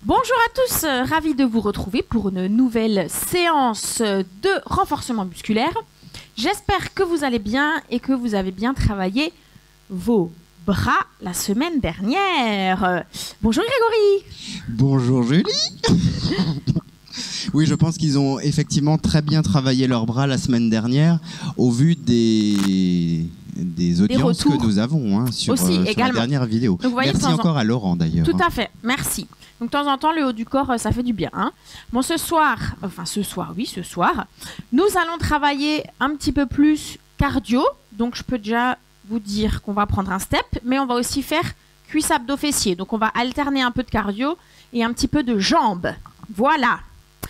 Bonjour à tous, ravi de vous retrouver pour une nouvelle séance de renforcement musculaire. J'espère que vous allez bien et que vous avez bien travaillé vos bras la semaine dernière. Bonjour Grégory. Bonjour Julie. Oui, je pense qu'ils ont effectivement très bien travaillé leurs bras la semaine dernière au vu des audiences que nous avons sur la dernière vidéo. Donc, voyez, merci encore à Laurent d'ailleurs. Tout à fait, merci. Donc de temps en temps, le haut du corps, ça fait du bien. Hein. Bon, ce soir, nous allons travailler un petit peu plus cardio. Donc je peux déjà vous dire qu'on va prendre un step, mais on va aussi faire cuisse abdos fessiers. Donc on va alterner un peu de cardio et un petit peu de jambes. Voilà.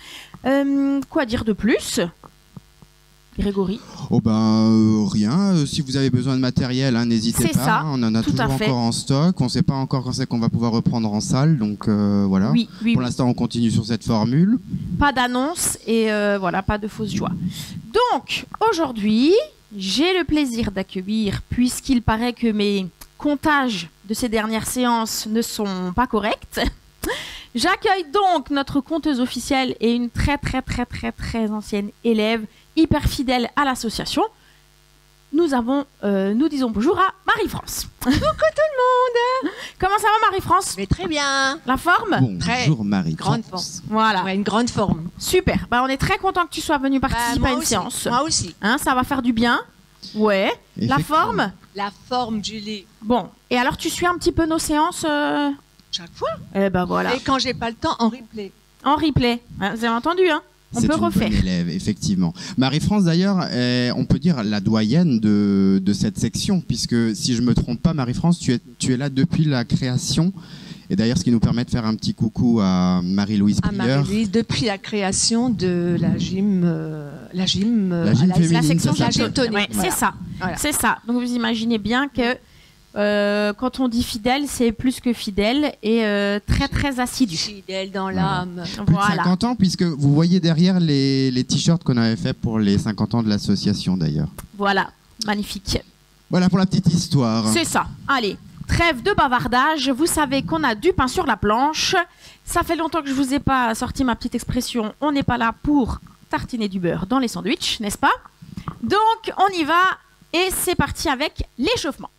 Quoi dire de plus, Grégory? Oh ben rien, si vous avez besoin de matériel, hein, n'hésitez pas, ça, on en a toujours encore en stock, on ne sait pas encore quand c'est qu'on va pouvoir reprendre en salle, donc voilà. Oui, pour l'instant on continue sur cette formule. Pas d'annonce et voilà, pas de fausse joie. Donc aujourd'hui, j'ai le plaisir d'accueillir, puisqu'il paraît que mes comptages de ces dernières séances ne sont pas corrects, j'accueille donc notre conteuse officielle et une très ancienne élève, hyper fidèle à l'association. Nous disons bonjour à Marie-France. Coucou tout le monde. Comment ça va Marie-France? Mais très bien. La forme? Bonjour Marie-France. Grande forme. Voilà. Ouais, une grande forme. Super. Bah, on est très content que tu sois venu participer à une séance. Moi aussi. Hein, ça va faire du bien. Ouais. La forme? La forme, Julie. Bon. Et alors tu suis un petit peu nos séances chaque fois. Eh ben voilà. Et quand j'ai pas le temps, en replay. En replay. Hein, vous avez entendu, hein? On peut refaire. C'est une bonne élève, effectivement. Marie-France, d'ailleurs, on peut dire la doyenne de cette section, puisque si je me trompe pas, Marie-France, tu es là depuis la création. Et d'ailleurs, ce qui nous permet de faire un petit coucou à Marie-Louise Prieur. À Marie-Louise, depuis la création de la gym féminine, la section la gym tonique. Ouais, voilà. C'est ça. Voilà. C'est ça. Donc vous imaginez bien que quand on dit fidèle, c'est plus que fidèle et très assidu. Fidèle dans l'âme. Plus de 50 ans, puisque vous voyez derrière les t-shirts qu'on avait fait pour les 50 ans de l'association d'ailleurs. Voilà, magnifique. Voilà pour la petite histoire. C'est ça. Allez, trêve de bavardage. Vous savez qu'on a du pain sur la planche. Ça fait longtemps que je vous ai pas sorti ma petite expression. On n'est pas là pour tartiner du beurre dans les sandwichs, n'est-ce pas? Donc on y va et c'est parti avec l'échauffement.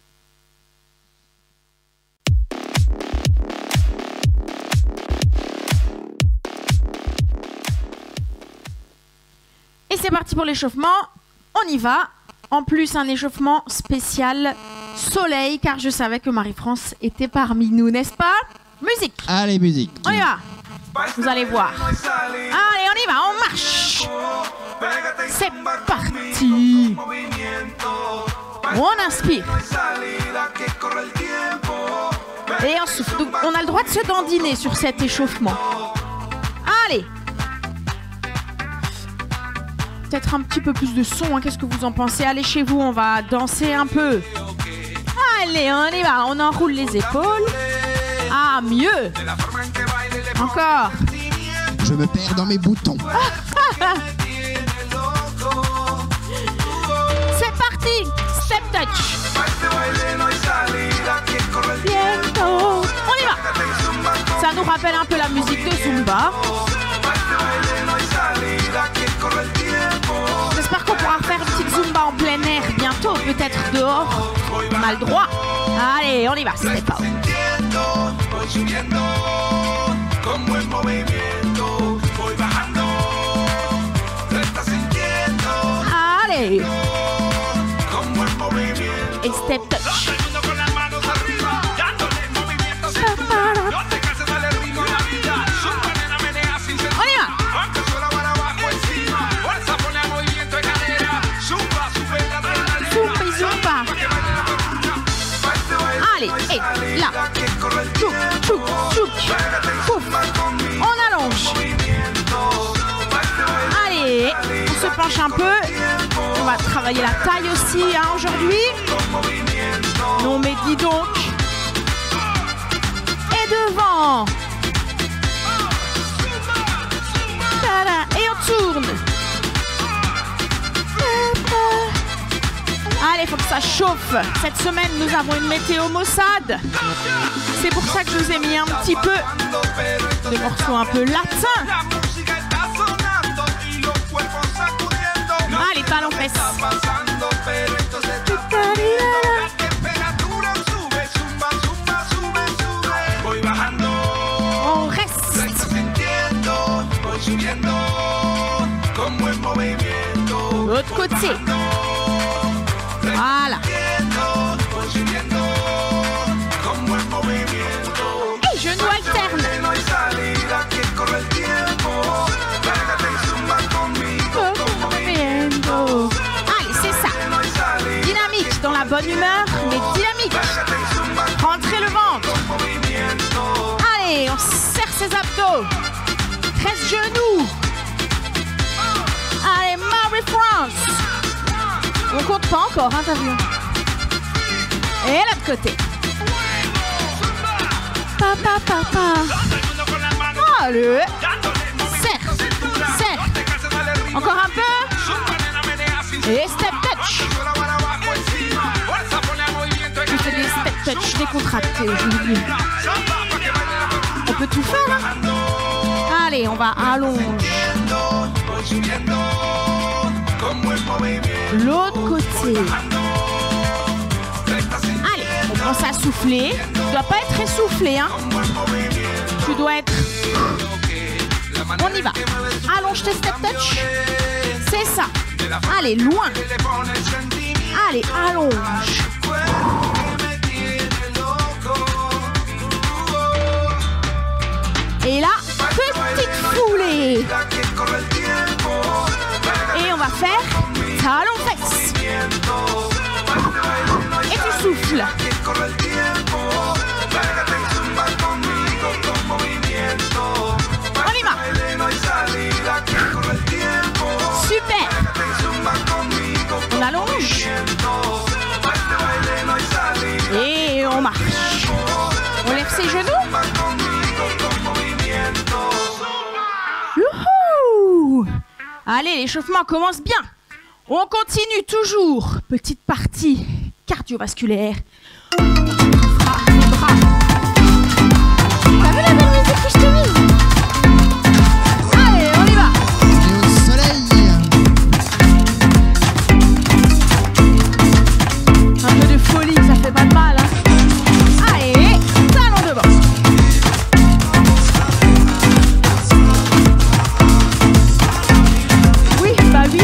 Et c'est parti pour l'échauffement, on y va. En plus, un échauffement spécial soleil, car je savais que Marie-France était parmi nous, n'est-ce pas? Musique. Allez, musique. On y va. Vous allez voir. Allez, on y va, on marche. C'est parti. On inspire. Et on souffle. Donc, on a le droit de se dandiner sur cet échauffement. Allez. Peut-être un petit peu plus de son, hein. Qu'est-ce que vous en pensez? Allez chez vous, on va danser un peu. Allez, on y va, on enroule les épaules. Ah, mieux. Encore. Je me perds dans mes boutons. C'est parti. Step touch. On y va. Ça nous rappelle un peu la musique de Zumba. J'espère qu'on pourra faire une petite Zumba en plein air bientôt, peut-être dehors. On a le droit. Allez, on y va, c'est pas. Allez. Et step touch. Allez, et là, tchouk, tchouk, tchouk, pouf, on allonge. Allez, on se penche un peu. On va travailler la taille aussi hein, aujourd'hui. Non mais dis donc. Et devant. Et on tourne. Allez, faut que ça chauffe. Cette semaine, nous avons une météo maussade. C'est pour ça que je vous ai mis un petit peu de morceaux un peu latins. Allez, talons fesses. On reste. L'autre côté. Voilà. Et genoux alternent. Allez, c'est ça. Dynamique, dans la bonne humeur, mais dynamique. Rentrez le ventre. Allez, on serre ses abdos. 13 genoux. Allez, Marie-France. On compte pas encore, hein, t'as vu? Et l'autre côté. Papa, papa. Allez. Serre, serre. Encore un peu. Et step touch. Je fais des step touch décontractés aujourd'hui. On peut tout faire, hein? Allez, on va allonger. L'autre côté. Allez, on commence à souffler. Tu dois pas être essoufflé, hein. Tu dois être... On y va. Allonge tes step touch. C'est ça. Allez, loin. Allez, allonge. Et là, petite foulée. Et on va faire talons fesses. Et tu souffles. On y va. Super. On allonge. Et on marche. On lève ses genoux. Youhou! Allez, l'échauffement commence bien. On continue toujours. Petite partie cardiovasculaire. On fera les bras. T'as vu la belle musique que je t'ai mise? Allez, on y va. Et au soleil. Un peu de folie, ça fait pas de mal, hein. Allez, talons devant. Oui, bah oui.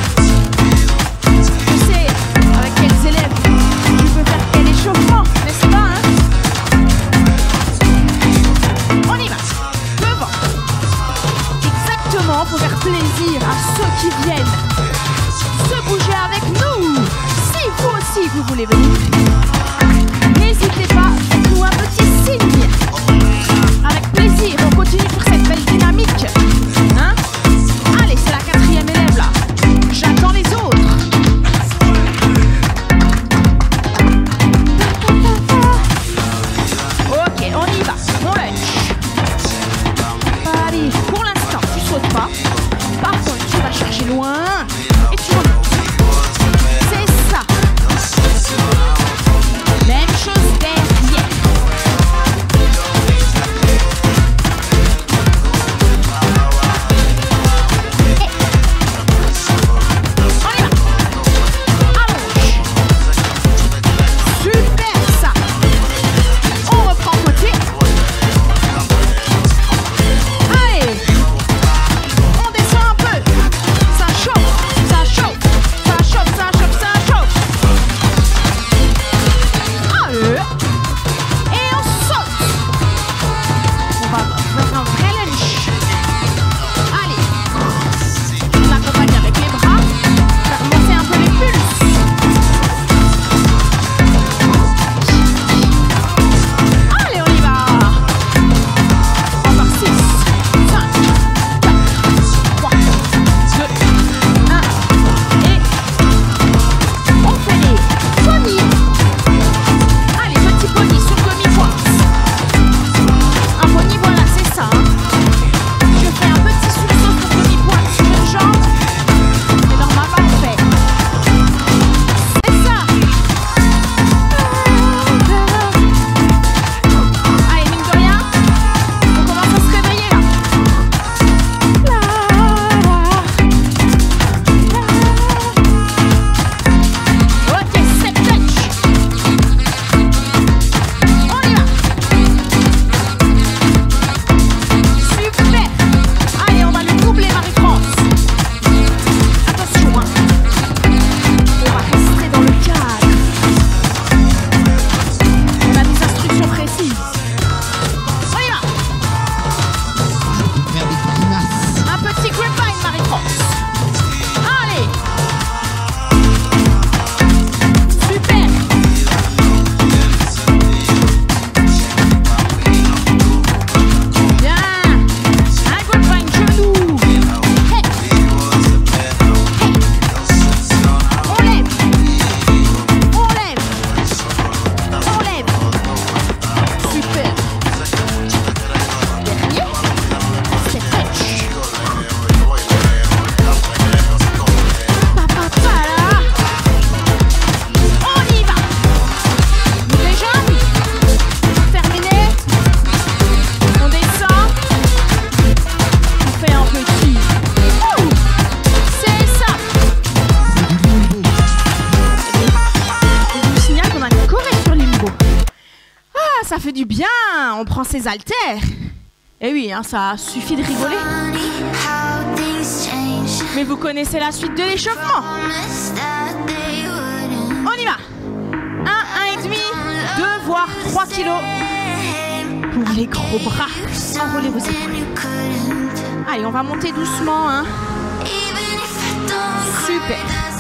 Je sais avec quels élèves tu peux faire quel échauffement, n'est-ce pas, hein? On y va. Devant. Exactement, pour faire plaisir à ceux qui viennent se bouger avec nous. Si vous aussi vous voulez venir, n'hésitez pas, faites-nous un petit signe. Avec plaisir, on continue sur cette belle dynamique. Hein? Allez, c'est la 4e élève là. J'attends les autres. Ok, on y va. On lunch. Allez, pour l'instant, tu sautes pas. Par contre, tu vas chercher loin et tu remontes. C'est ça. Même chose derrière. du bien. On prend ses haltères. Et oui, hein, ça suffit de rigoler. Mais vous connaissez la suite de l'échauffement. On y va. 1,5, 2, voire 3 kilos. Pour les gros bras. Enroulez vos épaules. Allez, on va monter doucement. Hein. Super.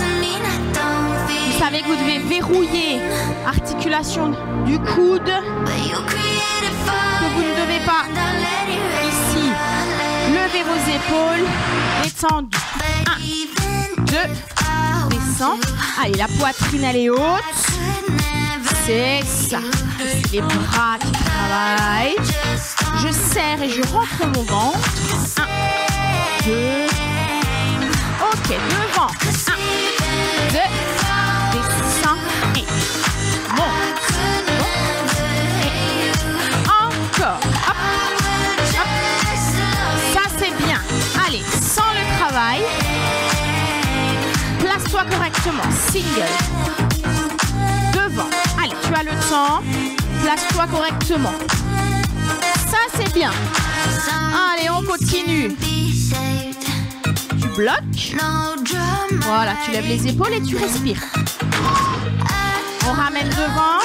Vous savez que vous devez verrouiller l'articulation du coude. Que vous ne devez pas ici lever vos épaules. Descendu. 1, 2, descend. Allez, la poitrine elle est haute. C'est ça. Les bras qui travaillent. Je serre et je rentre mon ventre. 1, 2. Ok, devant. 1, 2. Descend et monte. Et encore. Hop. Hop. Ça c'est bien. Allez, sans le travail. Place-toi correctement. Single. Devant. Allez, tu as le temps. Place-toi correctement. Ça, c'est bien. Allez, on continue. Tu bloques. Voilà, tu lèves les épaules et tu respires. On ramène devant.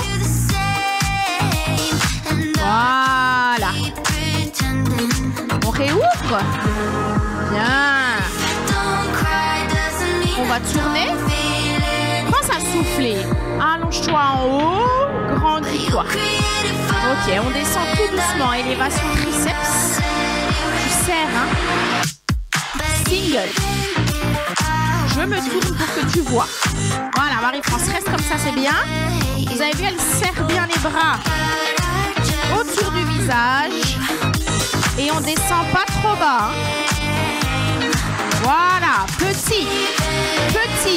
Voilà. On réouvre. Bien. On va tourner. Pense à souffler. Allonge-toi en haut. Grandis-toi. Ok, on descend tout doucement. Élévation triceps. Tu serres, hein. Single. Je me tourne pour que tu vois. Voilà, Marie-France, reste comme ça, c'est bien. Vous avez vu, elle serre bien les bras autour du visage. Et on descend pas trop bas. Hein. Voilà, petit. Petit.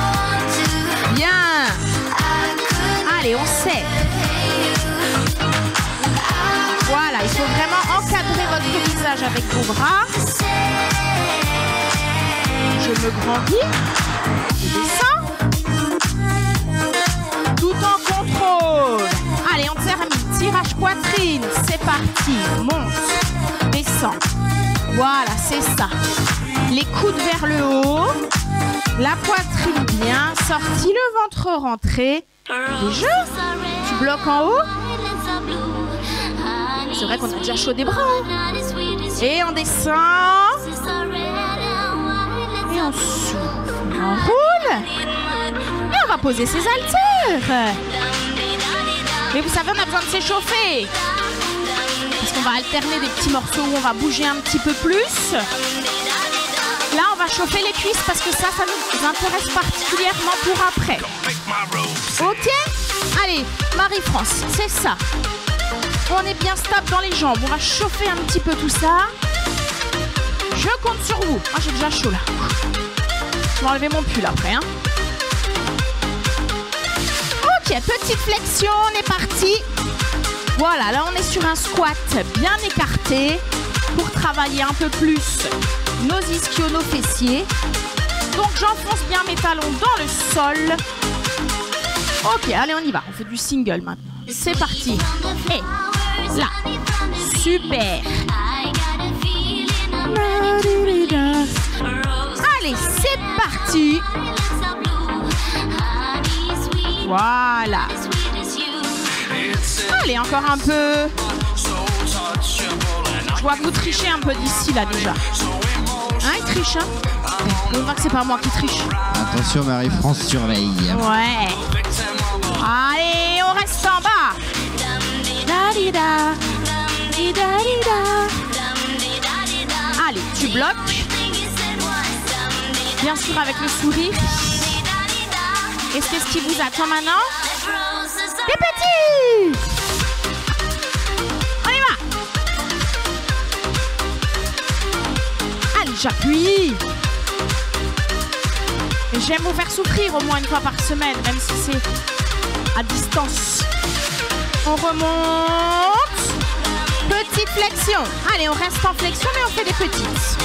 Bien. Allez, on serre. Voilà, il faut vraiment encadrer votre visage avec vos bras. Je me grandis. Je descends. Tout en contrôle. Allez, on termine. Tirage poitrine. C'est parti. Monte. Descends. Voilà, c'est ça. Les coudes vers le haut. La poitrine bien sortie. Le ventre rentré. Les jeux. Tu bloques en haut. C'est vrai qu'on a déjà chaud des bras. Hein. Et on descend. Et on souffle. On roule. Et on va poser ses haltères. Mais vous savez, on a besoin de s'échauffer. Parce qu'on va alterner des petits morceaux où on va bouger un petit peu plus. Là, on va chauffer les cuisses parce que ça nous intéresse particulièrement pour après. Ok? Allez, Marie-France, c'est ça. On est bien stable dans les jambes. On va chauffer un petit peu tout ça. Je compte sur vous. Moi, j'ai déjà chaud là. Je vais enlever mon pull après. Hein. Ok, petite flexion. On est parti. Voilà, là, on est sur un squat bien écarté pour travailler un peu plus nos ischios, nos fessiers. Donc, j'enfonce bien mes talons dans le sol. Ok, allez, on y va. On fait du single maintenant. C'est parti. Et là. Super. Allez, c'est parti. Voilà. Allez, encore un peu. Je vois que vous trichez un peu d'ici, là, déjà. Hein, il triche, hein? On voit que c'est pas moi qui triche. Attention, Marie-France surveille. Ouais. Allez, on reste en bas. Allez, tu bloques. Bien sûr avec le sourire. Et c'est ce qui vous attend maintenant. Des petits. On y va. Allez, j'appuie. J'aime vous faire souffrir au moins une fois par semaine, même si c'est à distance. On remonte. Petite flexion. Allez, on reste en flexion, mais on fait des petites.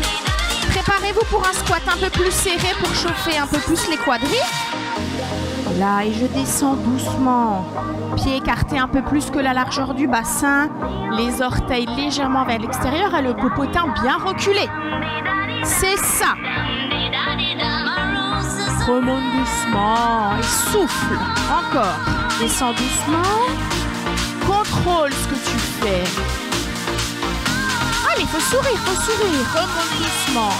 Préparez-vous pour un squat un peu plus serré pour chauffer un peu plus les quadris. Là, et je descends doucement. Pieds écartés un peu plus que la largeur du bassin. Les orteils légèrement vers l'extérieur et le popotin bien reculé. C'est ça. Remonte doucement et souffle. Encore. Descends doucement. Contrôle ce que tu fais. Allez, faut sourire, faut sourire. Remonte doucement.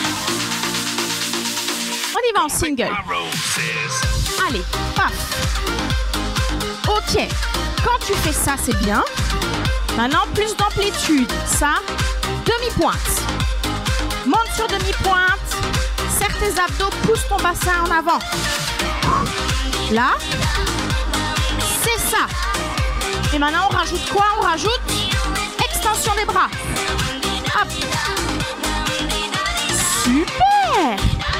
On y va en single. Allez, paf. Ok. Quand tu fais ça, c'est bien. Maintenant, plus d'amplitude. Ça, demi-pointe. Monte sur demi-pointe. Serre tes abdos, pousse ton bassin en avant. Là. C'est ça. Et maintenant, on rajoute quoi? On rajoute extension des bras. Hop. Super.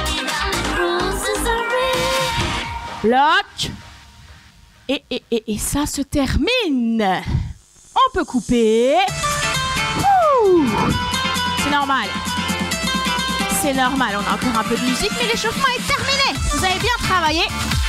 Lock. Et ça se termine. On peut couper. Ouh. C'est normal. C'est normal, on a encore un peu de musique, mais l'échauffement est terminé. Vous avez bien travaillé.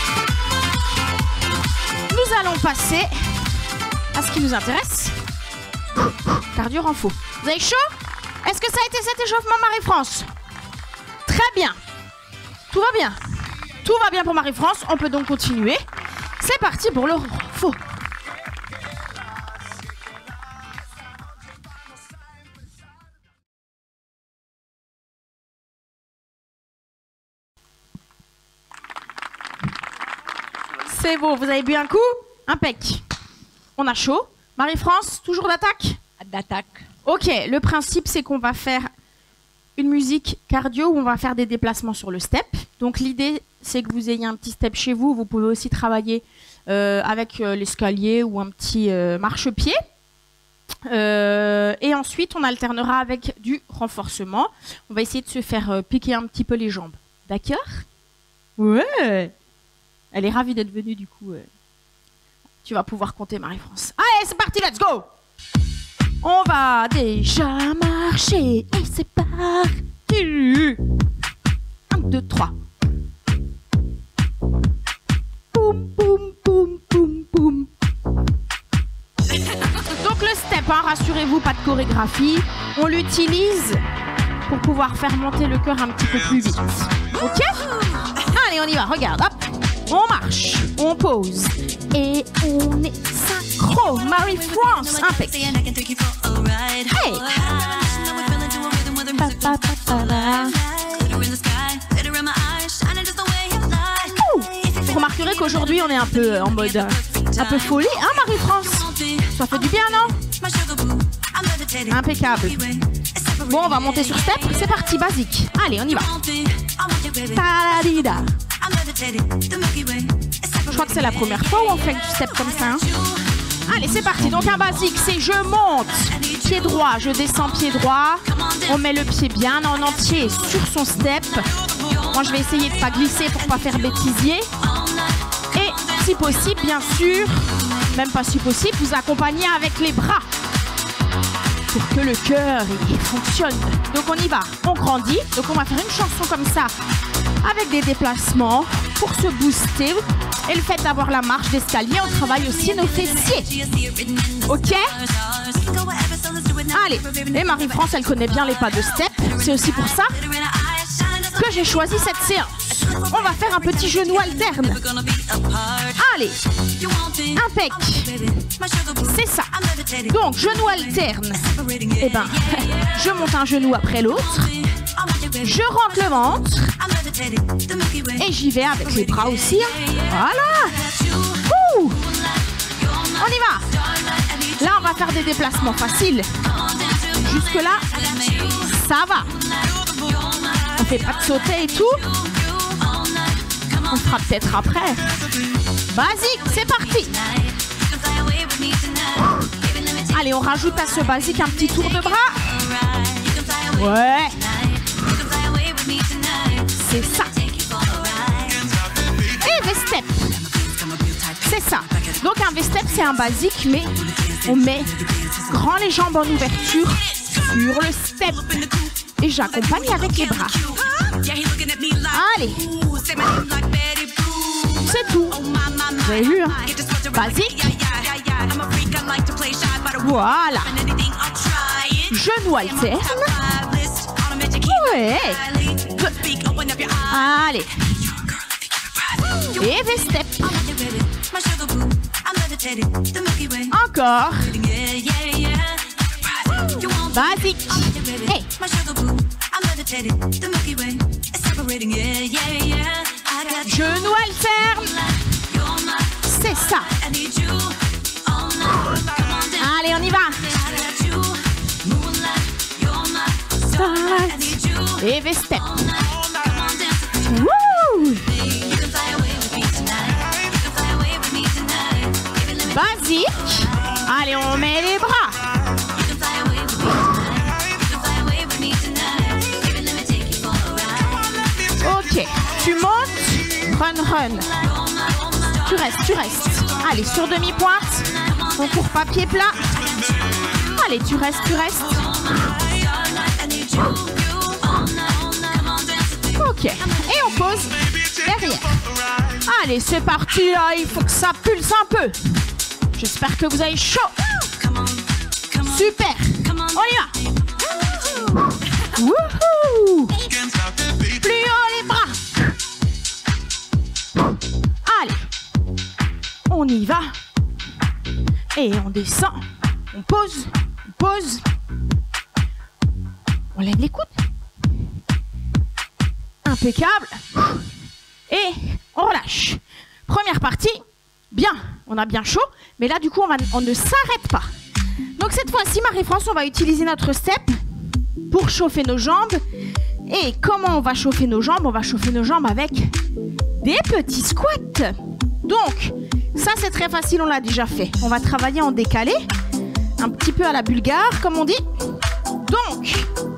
Nous allons passer à ce qui nous intéresse. Cardio renfo. Vous avez chaud? Est-ce que ça a été cet échauffement, Marie-France? Très bien. Tout va bien. Tout va bien pour Marie-France. On peut donc continuer. C'est parti pour le renfo. C'est beau, vous avez bu un coup? Impec. On a chaud. Marie-France, toujours d'attaque? D'attaque. Ok, le principe c'est qu'on va faire une musique cardio où on va faire des déplacements sur le step. Donc l'idée c'est que vous ayez un petit step chez vous. Vous pouvez aussi travailler avec l'escalier ou un petit marchepied. Et ensuite on alternera avec du renforcement. On va essayer de se faire piquer un petit peu les jambes. D'accord? Ouais. Elle est ravie d'être venue, du coup. Tu vas pouvoir compter, Marie-France. Allez, c'est parti, let's go! On va déjà marcher. Et c'est parti! 1, 2, 3. Boum, boum, boum, boum, boum. Donc le step, hein, rassurez-vous, pas de chorégraphie. On l'utilise pour pouvoir faire monter le cœur un petit peu plus vite. Ok? Allez, on y va, regarde, hop! On marche, on pose et on est synchro. Marie-France, impec. Hey. Vous remarquerez qu'aujourd'hui on est un peu en mode un peu folie, hein Marie-France? Ça fait du bien, non? Impeccable. Bon, on va monter sur step, c'est parti, basique. Allez, on y va. Ta-da-di-da. Je crois que c'est la première fois où on fait du step comme ça. Hein. Allez, c'est parti. Donc un basique, c'est je monte, pied droit, je descends pied droit. On met le pied bien en entier sur son step. Moi, je vais essayer de ne pas glisser pour ne pas faire bêtisier. Et si possible, bien sûr, même pas si possible, vous accompagnez avec les bras pour que le cœur il fonctionne. Donc on y va, on grandit. Donc on va faire une chanson comme ça avec des déplacements pour se booster. Et le fait d'avoir la marche d'escalier, on travaille aussi nos fessiers. Ok? Allez, et Marie-France, elle connaît bien les pas de step. C'est aussi pour ça que j'ai choisi cette séance. On va faire un petit genou alterne. Allez, impec. C'est ça. Donc, genou alterne. Eh ben, je monte un genou après l'autre. Je rentre le ventre. Et j'y vais avec les bras aussi. Voilà. Ouh. On y va. Là, on va faire des déplacements faciles. Jusque-là, ça va. On fait pas de sauter et tout. On fera peut-être après. Basique, c'est parti. Allez, on rajoute à ce basique un petit tour de bras. Ouais. C'est ça. Et V-step. C'est ça. Donc un V-step, c'est un basique, mais on met grand les jambes en ouverture sur le step. Et j'accompagne avec les bras. Allez. C'est tout. Vous avez vu, hein? Basique. Voilà. Genou alterne. Ouais. Allez. Et V-step. Encore. Basique. Hey. Genou alterne. C'est ça. Allez, on y va. Et V-step. Wouh! Basique. Allez, on met les bras. Ok, tu montes. Run, run. Tu restes. Allez, sur demi-pointe. On court pas pied plat. Allez, tu restes. Ok, et on pose derrière. Allez, c'est parti, là. Il faut que ça pulse un peu. J'espère que vous avez chaud. Super. On y va. Wouhou. Plus haut les bras. Allez. On y va. Et on descend. On pose. On lève les coudes. Impeccable. Et on relâche. Première partie. Bien. On a bien chaud. Mais là, du coup, on ne s'arrête pas. Donc, cette fois-ci, Marie-France, on va utiliser notre step pour chauffer nos jambes. Et comment on va chauffer nos jambes? On va chauffer nos jambes avec des petits squats. Donc, ça, c'est très facile. On l'a déjà fait. On va travailler en décalé. Un petit peu à la bulgare, comme on dit. Donc,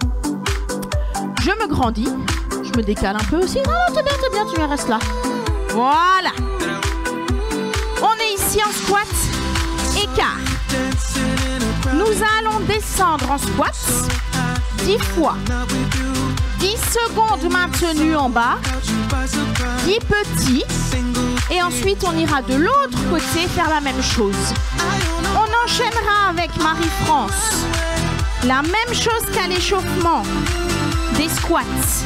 je me grandis. Je me décale un peu aussi. Non, t'es bien, tu restes là. Voilà. On est ici en squat. Écart. Nous allons descendre en squat 10 fois. 10 secondes maintenues en bas. 10 petits. Et ensuite, on ira de l'autre côté faire la même chose. On enchaînera avec Marie-France. La même chose qu'à l'échauffement. Des squats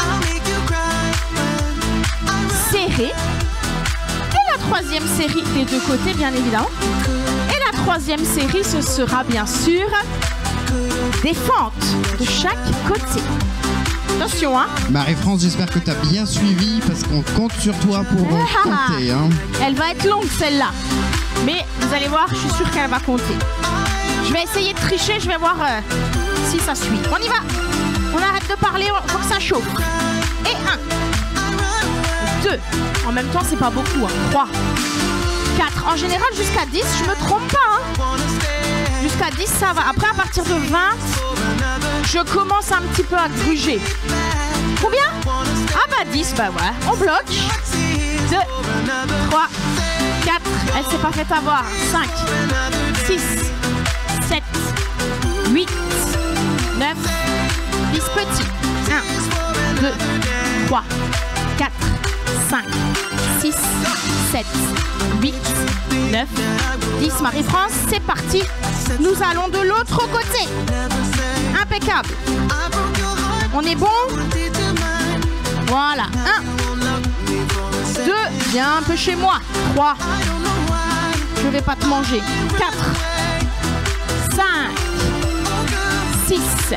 serrés. Et la troisième série des deux côtés, bien évidemment. Et la troisième série, ce sera bien sûr des fentes de chaque côté. Attention, hein. Marie-France, j'espère que tu as bien suivi parce qu'on compte sur toi pour compter. Hein. Elle va être longue celle-là. Mais vous allez voir, je suis sûre qu'elle va compter. Je vais essayer de tricher, je vais voir si ça suit. On y va. On arrête de parler, il faut que ça chauffe. Et 1. 2. En même temps, c'est pas beaucoup. 3. 4. En général, jusqu'à 10, je me trompe pas. Hein. Jusqu'à 10, ça va. Après, à partir de 20, je commence un petit peu à gruger. Combien? Ah bah 10, bah ouais. On bloque. 2, 3, 4. Elle s'est pas fait avoir. 5, 6, 7, 8, 9, 10 petits. 1, 2, 3, 4, 5, 6, 7, 8, 9, 10. Marie-France, c'est parti. Nous allons de l'autre côté. Impeccable. On est bon? Voilà. 1, 2, viens un peu chez moi. 3, je vais pas te manger. 4, 5, 6, 7,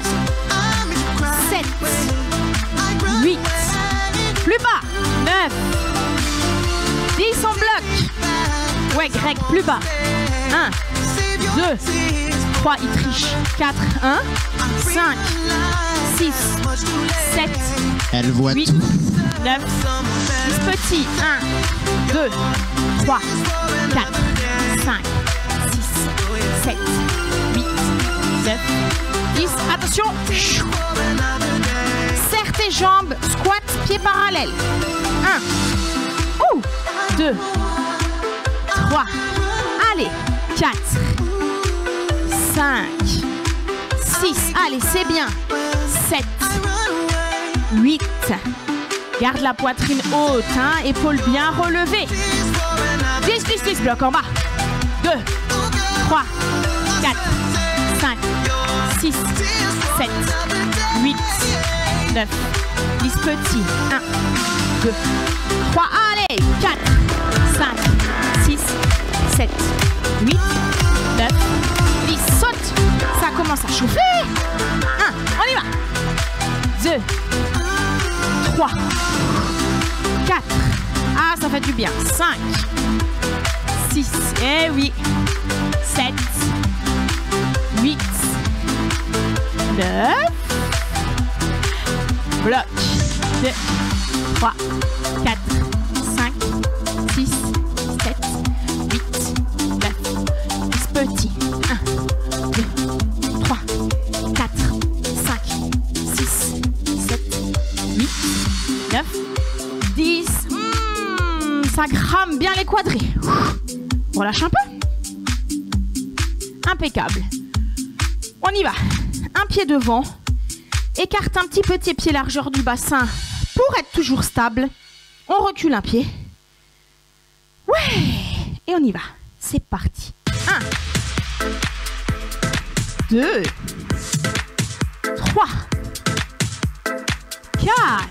8, plus bas, 9, 10, on bloque. Ouais, Greg, plus bas. 1, 2, 3, il triche. 4, 1, 5, 6, 7, elle voit 8, tout. 9, 10 petits. 1, 2, 3, 4, 5, 6, 7, 8, 9, 10. Attention. Serre tes jambes. Squat, pieds parallèles. 1, 2, 3. Allez. 4, 5, 6. Allez, c'est bien. 7, 8, Garde la poitrine haute, hein, épaules bien relevées. 10, bloc en bas. 2, 3, 4, 5, 6, 7, 8, 9, 10 petits. 1, 2, 3, allez, 4, 5, 6, 7, 8, 9, 10. Saute, ça commence à chauffer. 1, on y va. 2, 3, 4, ah ça fait du bien. 5, 6, eh oui, 7, 8, 9, bloc. 2, 3, 4, 5, 6, 7, 8, 9, 10 petits. 1, 2, 3, 4, 5, 6, 7, 8, 9, 10. Ça crame bien les quadris. On relâche un peu. Impeccable. On y va. Un pied devant. Écarte un petit peu tes pieds largeur du bassin pour être toujours stable. On recule un pied. Ouais. Et on y va. C'est parti. 1, 2, 3, 4,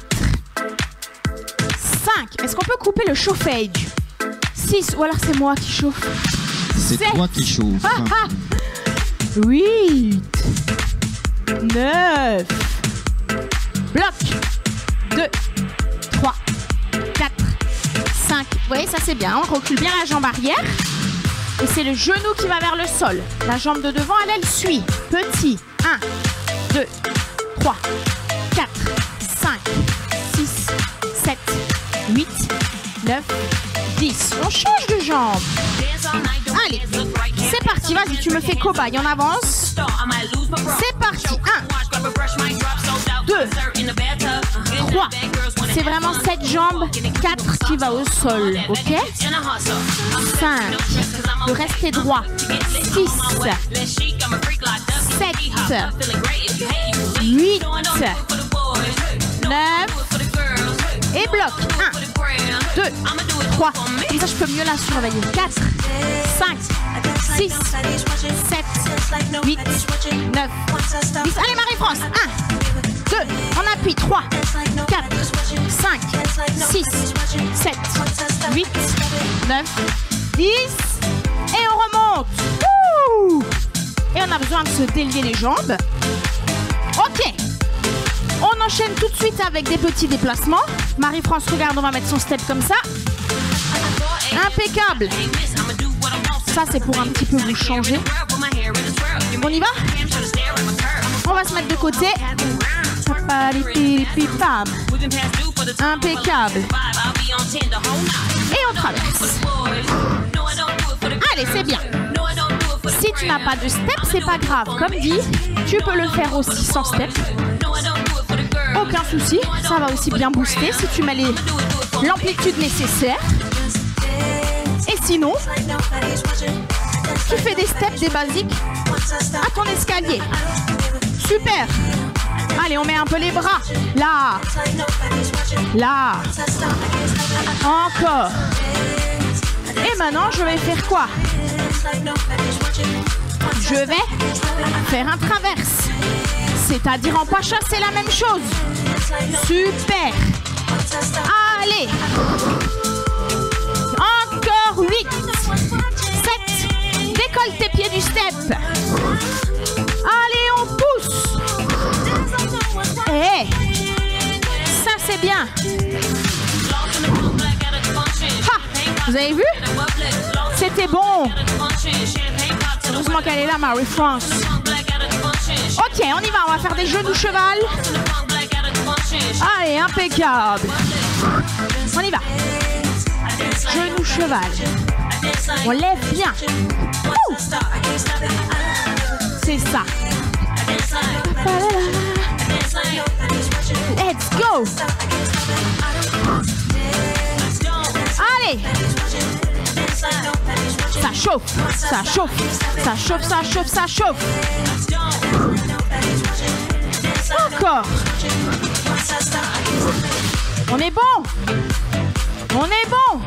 5. Est-ce qu'on peut couper le chauffage? 6. Ou alors c'est moi qui chauffe. C'est toi qui chauffe. 8, 9, bloc. 2, 3, 4, 5. Vous voyez, ça c'est bien. On recule bien la jambe arrière. Et c'est le genou qui va vers le sol. La jambe de devant, elle suit. Petit. 1, 2, 3, 4, 5, 6, 7, 8, 9, 10. On change de jambe. Allez, c'est parti. Vas-y, tu me fais cobaye. On avance. C'est parti. 1, 2, 3. C'est vraiment cette jambe. 4 qui va au sol. Ok? 5. De rester droit. 6, 7, 8, 9 et bloc. 1, 2, 3. Comme ça, je peux mieux la surveiller. 4, 5, 6, 7, 8, 9, 10. Allez, Marie-France. 1, 2, on appuie. 3, 4, 5, 6, 7, 8, 9, 10. Et on remonte. Ouh. Et on a besoin de se délier les jambes. Ok. On enchaîne tout de suite avec des petits déplacements. Marie-France, regarde, on va mettre son step comme ça. Impeccable. Ça, c'est pour un petit peu vous changer. On y va? On va se mettre de côté. Impeccable. Et on traverse. Allez, c'est bien. Si tu n'as pas de step, c'est pas grave. Comme dit, tu peux le faire aussi sans step. Aucun souci, ça va aussi bien booster si tu mets l'amplitude nécessaire. Et sinon, tu fais des steps, des basiques à ton escalier. Super. Allez, on met un peu les bras. Là. Là. Encore. Et maintenant, je vais faire quoi? Je vais faire un traverse. C'est-à-dire en pacha, c'est la même chose. Super. Allez. Encore 8. 7. Décolle tes pieds du step. Allez, on pousse. Et ça, c'est bien. Ha, vous avez vu? C'était bon. Heureusement qu'elle est là, Marie-France. Ok, on y va. On va faire des genoux cheval. Allez, impeccable. On y va. Genoux cheval. On lève bien. Ouh. C'est ça. Let's go. Allez. Ça chauffe, ça chauffe, ça chauffe, ça chauffe, ça chauffe. Encore. On est bon. On est bon.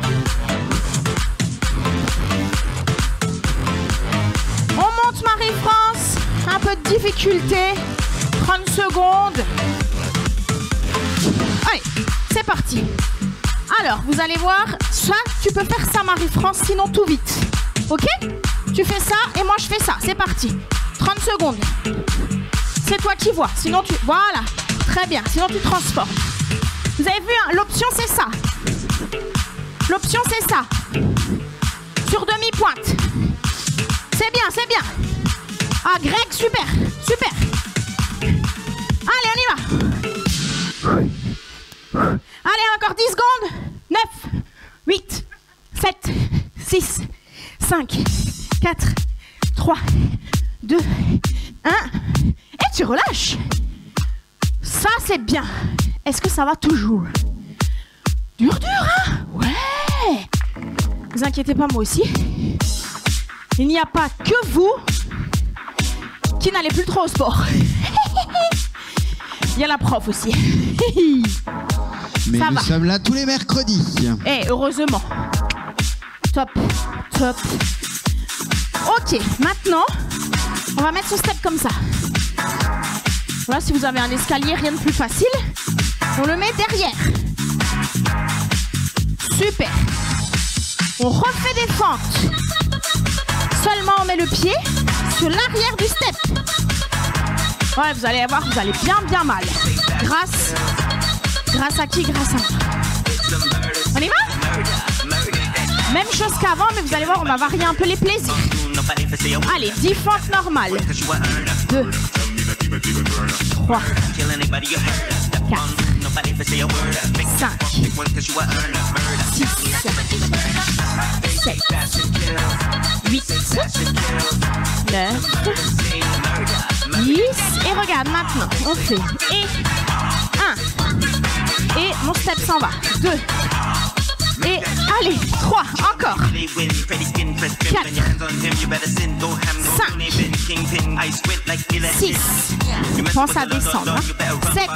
On monte Marie-France. Un peu de difficulté. 30 secondes. Allez, c'est parti. Alors, vous allez voir, ça, tu peux faire ça Marie-France, sinon tout vite. Ok? Tu fais ça et moi je fais ça. C'est parti. 30 secondes. C'est toi qui vois. Sinon tu... Voilà. Très bien. Sinon tu transformes. Vous avez vu, hein, l'option c'est ça. L'option c'est ça. Sur demi-pointe. C'est bien, c'est bien. Ah, Greg, super. Super. Allez, on y va. Allez, encore 10 secondes. 9, 8, 7, 6, 5, 4, 3, 2, 1. Et tu relâches. Ça, c'est bien. Est-ce que ça va toujours? Dur, hein? Ouais. Vous inquiétez pas, moi aussi. Il n'y a pas que vous qui n'allez plus trop au sport. Il y a la prof aussi. Mais ça nous va. sommes là tous les mercredis. Eh, heureusement. Top, top. Ok, maintenant, on va mettre ce step comme ça. Voilà, si vous avez un escalier, rien de plus facile. On le met derrière. Super. On refait des fentes. Seulement, on met le pied sur l'arrière du step. Ouais, vous allez voir, vous allez bien mal. Grâce à qui? Grâce à moi. On y va? Même chose qu'avant, mais vous allez voir, on va varier un peu les plaisirs. Allez, 10 fentes normales. 2, 3, 4, 5, 6, 7, 8, 9, 10. Et regarde, maintenant, on fait et 1. Et mon step s'en va. 2. Et allez, 3, encore. 4, 5, 6. Pense à descendre. 7,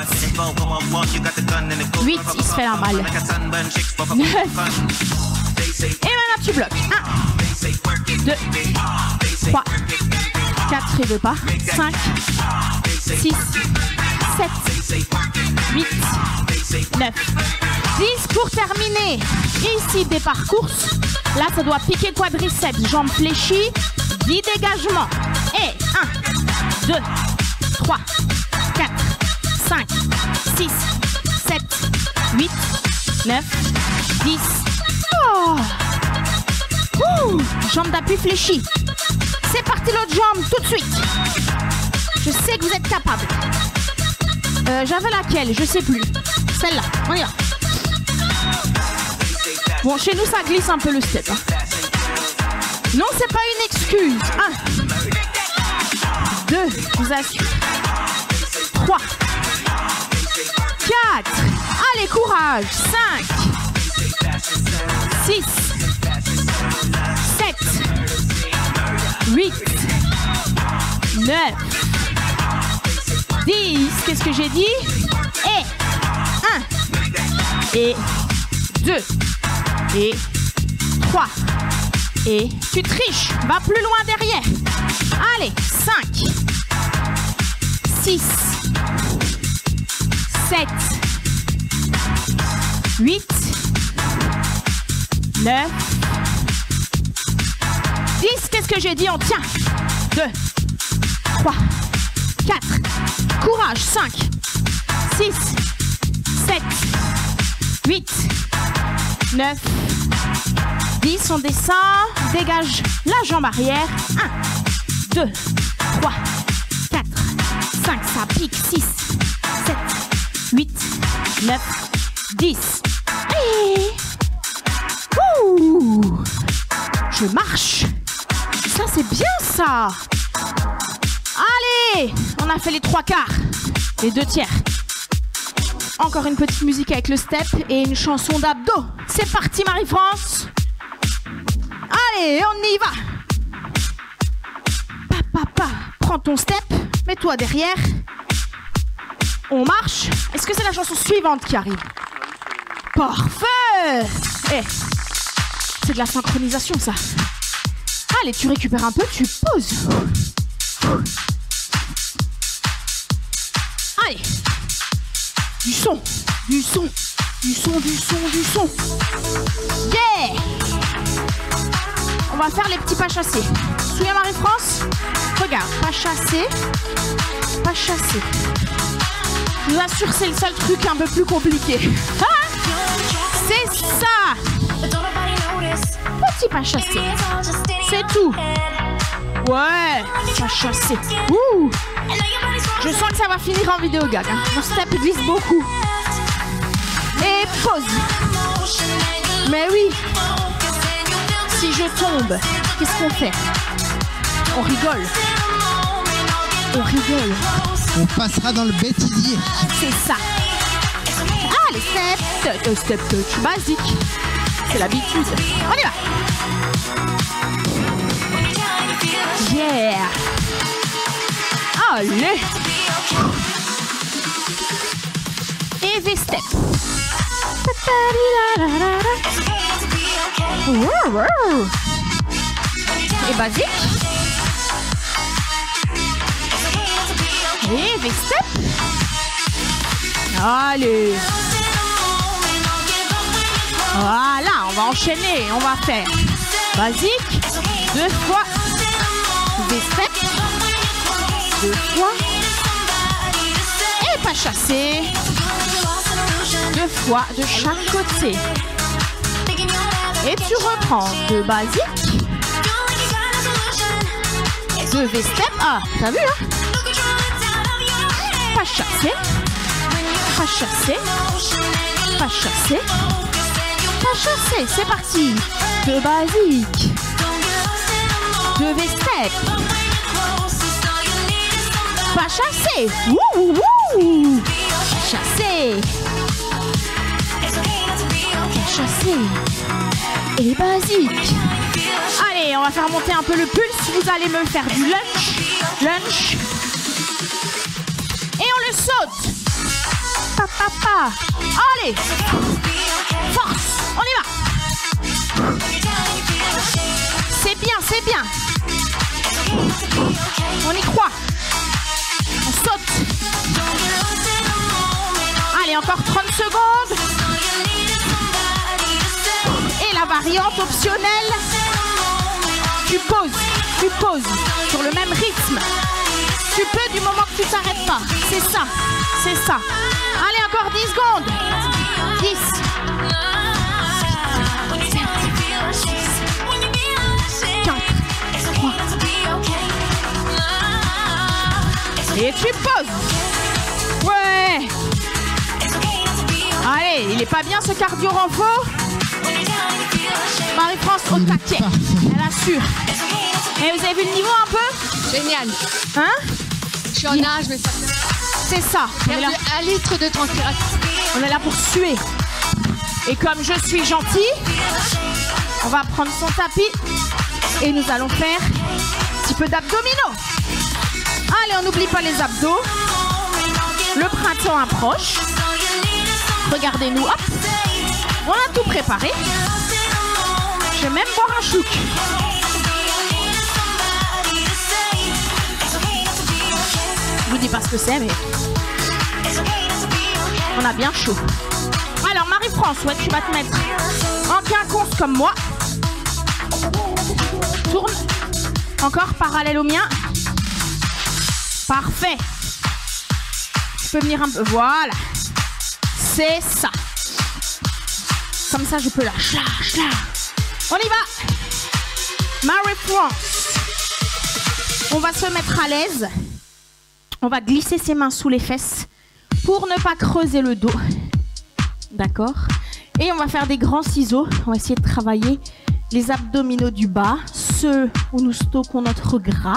8, il se fait la malle. 9. Et maintenant tu bloques. 1, 2, 3, 4, il veut pas. 5, 6, 7, 8, 9, 10 pour terminer. Ici, départ course. Là, ça doit piquer quadriceps, jambes fléchies, 10 dégagements. Et 1, 2, 3, 4, 5, 6, 7, 8, 9, 10. Oh. Jambes d'appui fléchies. C'est parti, l'autre jambe, tout de suite. Je sais que vous êtes capable. J'avais laquelle? Je sais plus. Celle-là, on y va. Bon, chez nous, ça glisse un peu le step. Hein. Non, c'est pas une excuse. 1, 2, je vous assure. 3, 4. Allez, courage. 5, 6, 7, 8, 9, 10. Qu'est-ce que j'ai dit? Et 1. Et 2. Et 3. Et tu triches. Va plus loin derrière. Allez, 5. 6. 7. 8. 9. 10. Qu'est-ce que j'ai dit? On tient. 2. 3. 4. Courage. 5. 6. 7. 8. 9, 10, on descend, dégage la jambe arrière, 1, 2, 3, 4, 5, ça pique, 6, 7, 8, 9, 10. Et... Ouh, je marche, ça c'est bien ça. Allez, on a fait les 3/4, les 2/3. Encore une petite musique avec le step et une chanson d'abdos. C'est parti Marie-France. Allez, on y va. Papa, prends ton step, mets-toi derrière. On marche. Est-ce que c'est la chanson suivante qui arrive? Parfait. Eh, c'est de la synchronisation, ça. Allez, tu récupères un peu, tu poses. Allez. Du son, du son, du son, du son, du son. Yeah. On va faire les petits pas chassés. Souviens Marie-France? Regarde, pas chassé, pas chassé. Je vous assure, c'est le seul truc un peu plus compliqué. Ah, c'est ça. Petit pas chassé. C'est tout. Ouais, pas chassé. Ouh. Je sens que ça va finir en vidéo gag. Hein. Mon step glisse beaucoup. Et pause. Mais oui. Si je tombe, qu'est-ce qu'on fait? On rigole. On rigole. On passera dans le bêtisier. C'est ça. Allez, step, touch, basique. C'est l'habitude. On y va. Yeah. Allez. Et V-step. Et basique. Et V-step. Allez. Voilà, on va enchaîner. On va faire basique. 2 fois. V-step. 2 fois. Et pas chassé. 2 fois de chaque côté. Et tu reprends 2 basiques. 2 V-step. Ah, t'as vu, hein? Pas chassé. Pas chassé. Pas chassé. Pas chassé. C'est parti. 2 basiques. 2 V-step. Pas chassé. Wouh, wouh. Chassé. Chassé. Et basique. Allez, on va faire monter un peu le pulse. Vous allez me faire du lunge. Lunge. Et on le saute. Pa, pa, pa. Allez. Force. On y va. C'est bien, c'est bien. On y croit. On saute. Allez, encore 30 secondes. Et la variante optionnelle. Tu poses sur le même rythme. Tu peux du moment que tu t'arrêtes pas. C'est ça, c'est ça. Allez, encore 10 secondes. 10. 4. 3. Et tu poses. Ouais. Allez, il est pas bien ce cardio renfort. Marie-France au taquet. Elle assure. Et vous avez vu le niveau un peu? Génial. Hein? Je suis en nage, mais ça c'est ça. On est là. 1 litre de transpiration. On est là pour suer. Et comme je suis gentille, on va prendre son tapis et nous allons faire un petit peu d'abdominaux. Allez, on n'oublie pas les abdos. Le printemps approche. Regardez-nous, hop. On a tout préparé. Je vais même boire un chouc. Je vous dis pas ce que c'est, mais on a bien chaud. Alors Marie-France, ouais, tu vas te mettre en quinconce comme moi. Tourne. Encore parallèle au mien. Parfait. Tu peux venir un peu. Voilà. C'est ça. Comme ça, je peux lâcher. On y va. Marie-France. On va se mettre à l'aise. On va glisser ses mains sous les fesses pour ne pas creuser le dos. D'accord? Et on va faire des grands ciseaux. On va essayer de travailler les abdominaux du bas, ceux où nous stockons notre gras.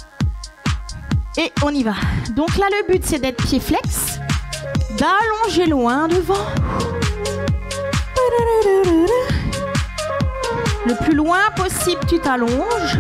Et on y va. Donc là, le but, c'est d'être pied flex, d'allonger loin devant. Le plus loin possible, tu t'allonges.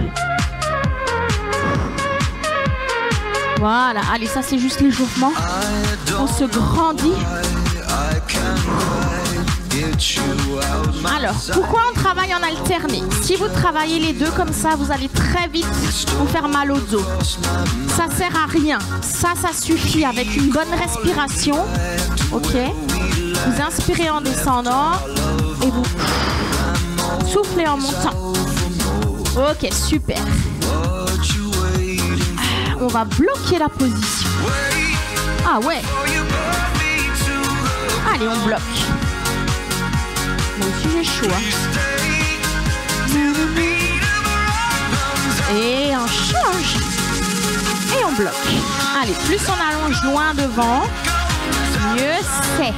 Voilà, allez, ça c'est juste l'échauffement. On se grandit. Alors, pourquoi on travaille en alterné? Si vous travaillez les deux comme ça, vous allez très vite vous faire mal au dos. Ça sert à rien. Ça suffit avec une bonne respiration. Ok. Vous inspirez en descendant et vous soufflez en montant. Ok, super. On va bloquer la position. Ah ouais. Allez, on bloque. Moi aussi j'ai chaud. Hein. Et on change. Et on bloque. Allez, plus on allonge loin devant, mieux c'est.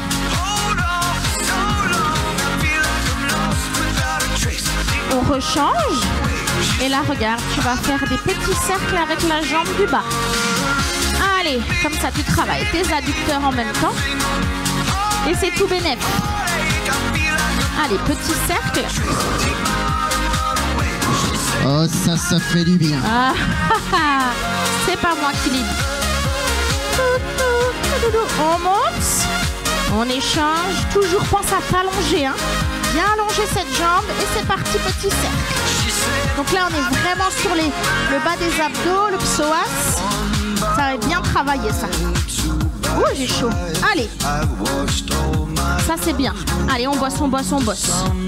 On rechange. Et là, regarde, tu vas faire des petits cercles avec la jambe du bas. Allez, comme ça, tu travailles tes adducteurs en même temps. Et c'est tout bénef. Allez, petit cercle. Oh, ça fait du bien. Ah, c'est pas moi qui l'ai dit. On monte. On échange. Toujours pense à t'allonger. Hein. Bien allonger cette jambe. Et c'est parti, petit cercle. Donc là, on est vraiment sur le bas des abdos, le psoas. Ça va bien travailler, ça. Ouh, j'ai chaud. Allez. Ça, c'est bien. Allez, on bosse, on bosse, on bosse.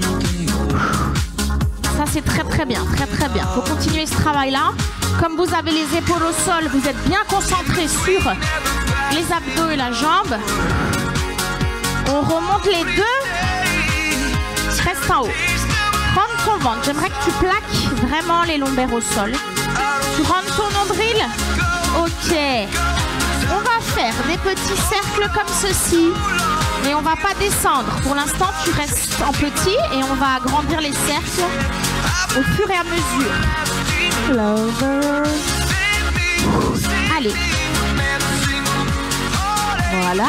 Ça, c'est très, très bien. Très, très bien. Faut continuer ce travail-là. Comme vous avez les épaules au sol, vous êtes bien concentrés sur les abdos et la jambe. On remonte les deux. Reste en haut. Prends ton ventre. J'aimerais que tu plaques vraiment les lombaires au sol. Tu rentres ton nombril. Ok. On va faire des petits cercles comme ceci. Mais on va pas descendre. Pour l'instant, tu restes en petit et on va agrandir les cercles au fur et à mesure. Lover. Allez. Voilà.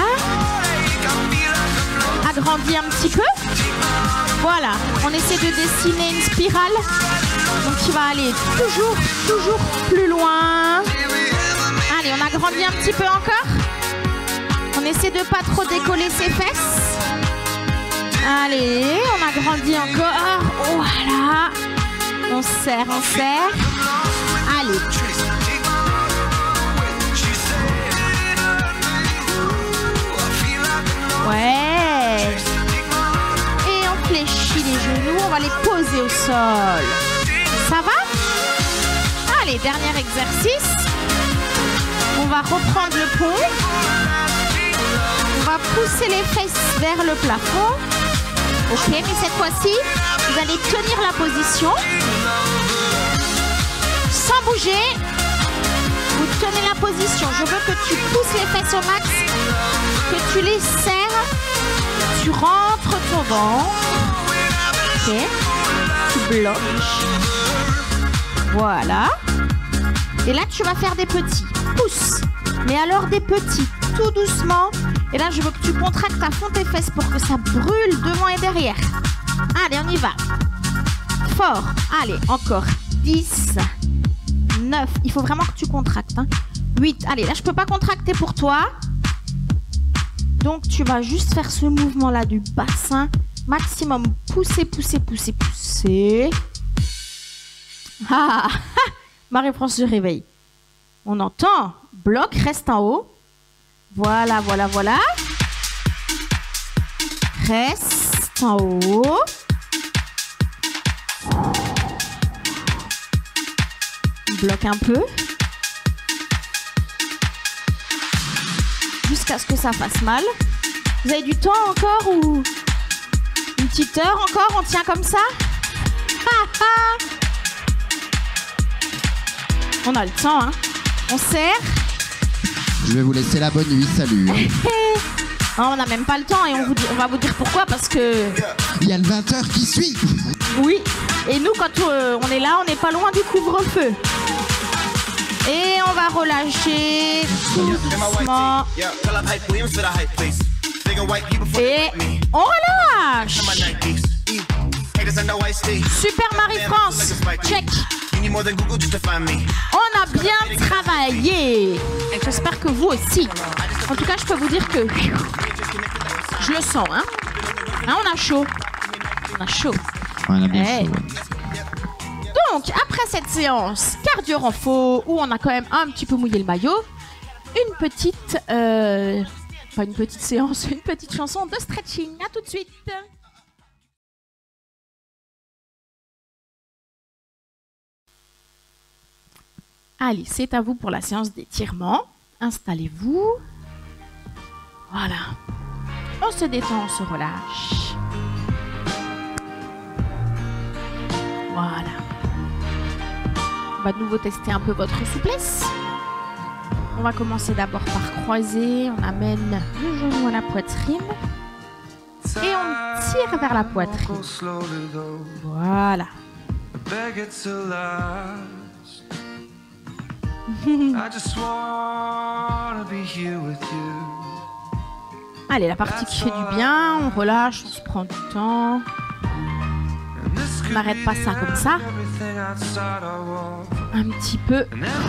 Agrandis un petit peu. Voilà, on essaie de dessiner une spirale. Donc il va aller toujours plus loin. Allez, on agrandit un petit peu encore. On essaie de pas trop décoller ses fesses. Allez, on agrandit encore. Voilà. On serre, on serre. Allez. Ouais. Fléchis les genoux, on va les poser au sol. Ça va? Allez, dernier exercice. On va reprendre le pont. On va pousser les fesses vers le plafond. Ok, mais cette fois-ci, vous allez tenir la position. Sans bouger. Vous tenez la position. Je veux que tu pousses les fesses au max. Que tu les serres. Tu rentres ton ventre. Ok. Tu bloques. Voilà. Et là, tu vas faire des petits. Pousse. Mais alors des petits. Tout doucement. Et là, je veux que tu contractes à fond tes fesses pour que ça brûle devant et derrière. Allez, on y va. Fort. Allez, encore. 10. 9. Il faut vraiment que tu contractes. Hein. 8. Allez, là, je peux pas contracter pour toi. Donc, tu vas juste faire ce mouvement-là du bassin. Maximum. Pousser, pousser, pousser, pousser. Ah, Marie-France se réveille. On entend. Bloc, reste en haut. Voilà, voilà, voilà. Reste en haut. Bloque un peu. Jusqu'à ce que ça fasse mal. Vous avez du temps encore ou une petite heure encore? On tient comme ça? On a le temps, hein. On serre. Je vais vous laisser la bonne nuit, salut. Non, on n'a même pas le temps et on va vous dire pourquoi, parce que... Il y a le 20h qui suit. Oui, et nous quand on est là, on n'est pas loin du couvre-feu. Et on va relâcher tout doucement. Et on relâche. Super Marie-France, check. On a bien travaillé. J'espère que vous aussi. En tout cas, je peux vous dire que je le sens, hein. Hein, on a chaud. On a chaud. Ouais, on a bien Hey. chaud. Ouais. Donc, après cette séance cardio renfo, où on a quand même un petit peu mouillé le maillot, une petite... pas une petite séance, une petite chanson de stretching. À tout de suite. Allez, c'est à vous pour la séance d'étirement. Installez-vous. Voilà. On se détend, on se relâche. Voilà. On va de nouveau tester un peu votre souplesse. On va commencer d'abord par croiser. On amène le genou à la poitrine. Et on tire vers la poitrine. Voilà. Allez, la partie qui fait du bien, on relâche, on se prend du temps. On n'arrête pas ça comme ça. Un petit peu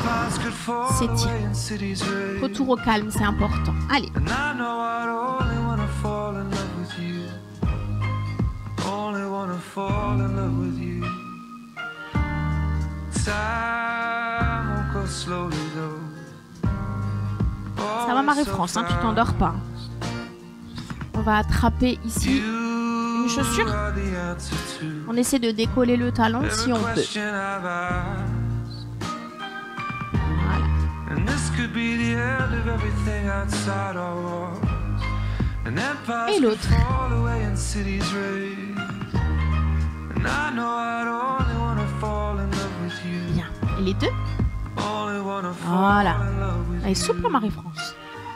s'étirer. Retour au calme, c'est important. Allez. Ça va Marie-France, hein, tu t'endors pas. On va attraper ici une chaussure. On essaie de décoller le talon si on peut. Voilà. Et l'autre. Bien. Et les deux. Voilà. Elle est souple, Marie-France.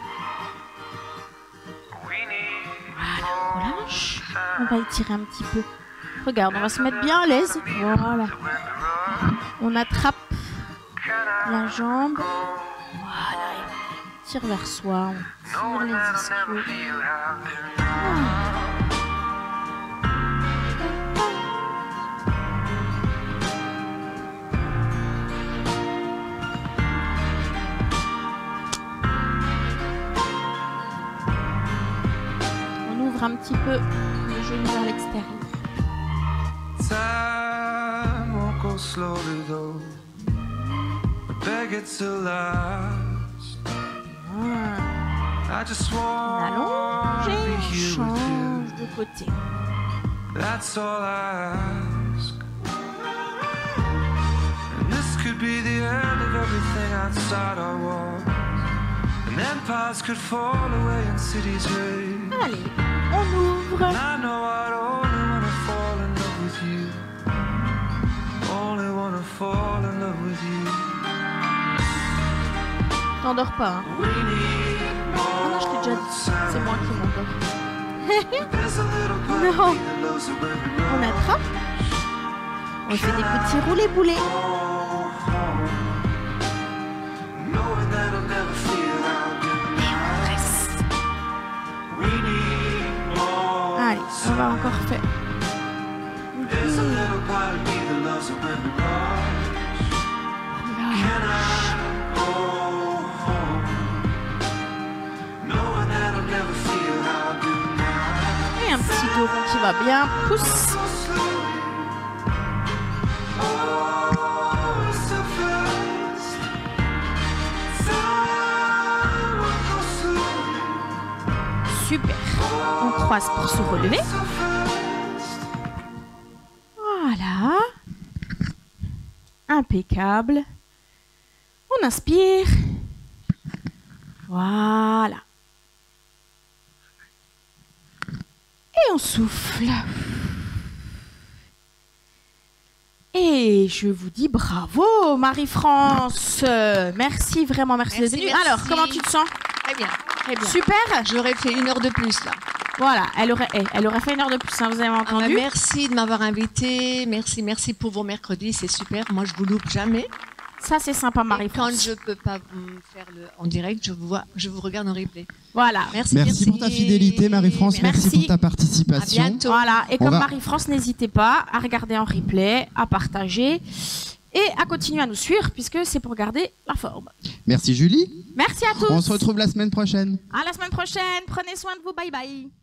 Voilà, relâche. On va étirer un petit peu. Regarde, on va se mettre bien à l'aise. Voilà. On attrape la jambe. Voilà. On tire vers soi. On tire les ischios. Un petit peu le genou vers l'extérieur. On allonge et on change de côté. Allez. On ouvre. T'endors pas, hein? Oh non, je t'ai déjà dit. C'est moi qui m'endors. Non. On attrape. On fait des petits roulés-boulets. Allez, on va encore faire. Et un petit dos rond qui va bien. Pousse. Super. On croise pour se relever. Voilà. Impeccable. On inspire. Voilà. Et on souffle. Et je vous dis bravo Marie-France. Merci, vraiment merci d'être venue. Alors, comment tu te sens? Très bien. Très bien. Super. J'aurais fait 1 heure de plus là. Voilà, elle aurait fait 1 heure de plus, hein, vous avez entendu. Merci de m'avoir invité. Merci pour vos mercredis, c'est super. Moi, je vous loupe jamais. Ça, c'est sympa, Marie-France. Quand je peux pas faire en direct, je vous regarde en replay. Voilà. Merci pour ta fidélité, Marie-France. Merci pour ta participation. À bientôt. Voilà. Et comme Marie-France, n'hésitez pas à regarder en replay, à partager et à continuer à nous suivre puisque c'est pour garder la forme. Merci Julie. Merci à tous. On se retrouve la semaine prochaine. À la semaine prochaine. Prenez soin de vous. Bye bye.